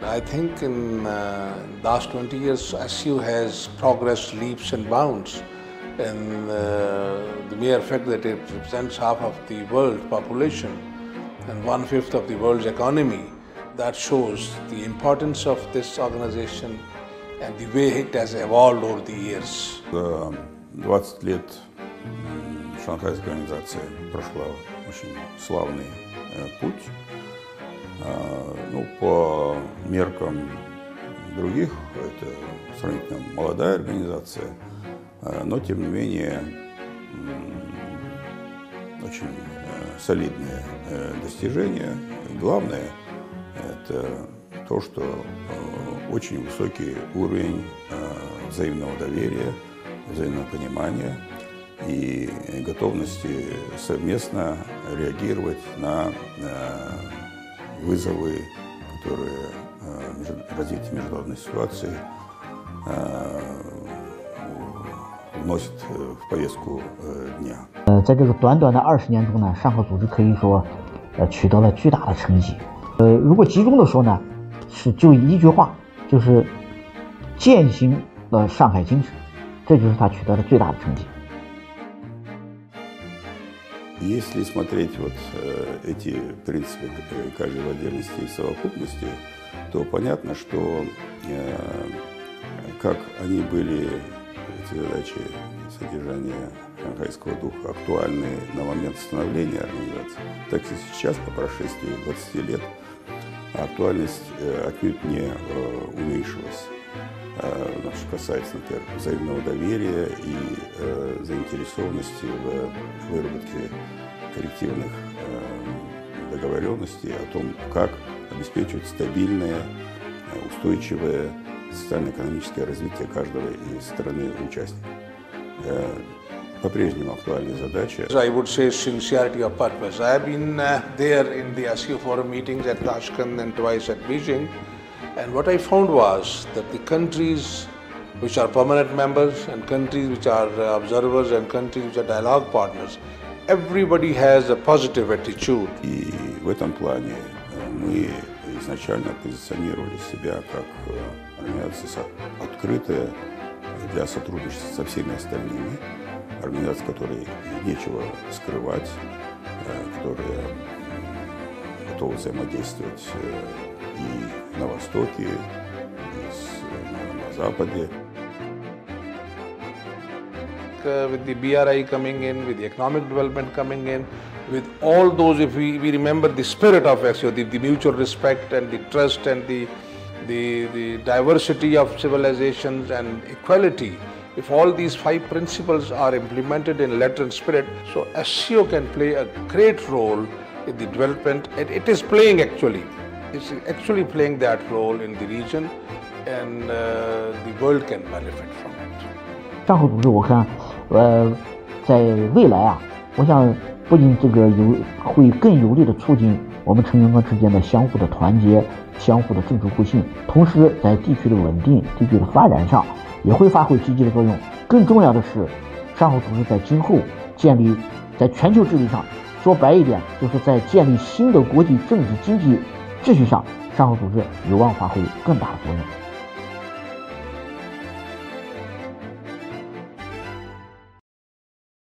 I think in last 20 years, SCO has progressed leaps and bounds. And the mere fact that it represents half of the world population and 1/5 of the world's economy, that shows the importance of this organization and the way it has evolved over the years. За 20 лет Шанхайская организация прошла очень славный путь. По меркам других, это сравнительно молодая организация, но тем не менее очень солидные достижения. И главное – это то, что очень высокий уровень взаимного доверия, взаимного понимания и готовности совместно реагировать на вызовы, которые развитие международной ситуации вносит в повестку дня. 在这个短短的20年中呢，上合组织可以说取得了巨大的成绩。如果集中的说呢，就一句话，就是践行了上海精神，这就是他取得的最大的成绩。 Если смотреть эти принципы каждой в отдельности и совокупности, то понятно, что как они были, эти задачи содержания шанхайского духа, актуальны на момент становления организации, так и сейчас, по прошествии 20 лет, актуальность отнюдь не уменьшилась. Что касается, например, взаимного доверия и заинтересованности в выработке коллективных договоренностей о том, как обеспечивать стабильное, устойчивое социально-экономическое развитие каждого из страны участников. По-прежнему актуальная задача. I would say sincerity of purpose. I have been there in the SCO forum meetings at Tashkent and twice at Beijing. And what I found was that the countries which are permanent members and countries which are observers and countries which are dialogue partners, everybody has a positive attitude. И в этом плане мы изначально позиционировали себя как организация открытая для сотрудничества со всеми остальными, организация, которой нечего скрывать, которая готова взаимодействовать и на Востоке, и на Западе. With the BRI coming in, with the economic development coming in, with all those, if we remember the spirit of SCO, the mutual respect and the trust and the diversity of civilizations and equality, if all these 5 principles are implemented in letter and spirit, so SCO can play a great role in the development. It is playing actually. It's actually playing that role in the region, and the world can benefit from it. 上合组织，我看，在未来啊，我想不仅这个会更有力的促进我们成员国之间的相互的团结、相互的政治互信，同时在地区的稳定、地区的发展上也会发挥积极的作用。更重要的是，上合组织在今后建立在全球治理上，说白一点，就是在建立新的国际政治经济秩序上，上合组织有望发挥更大的作用。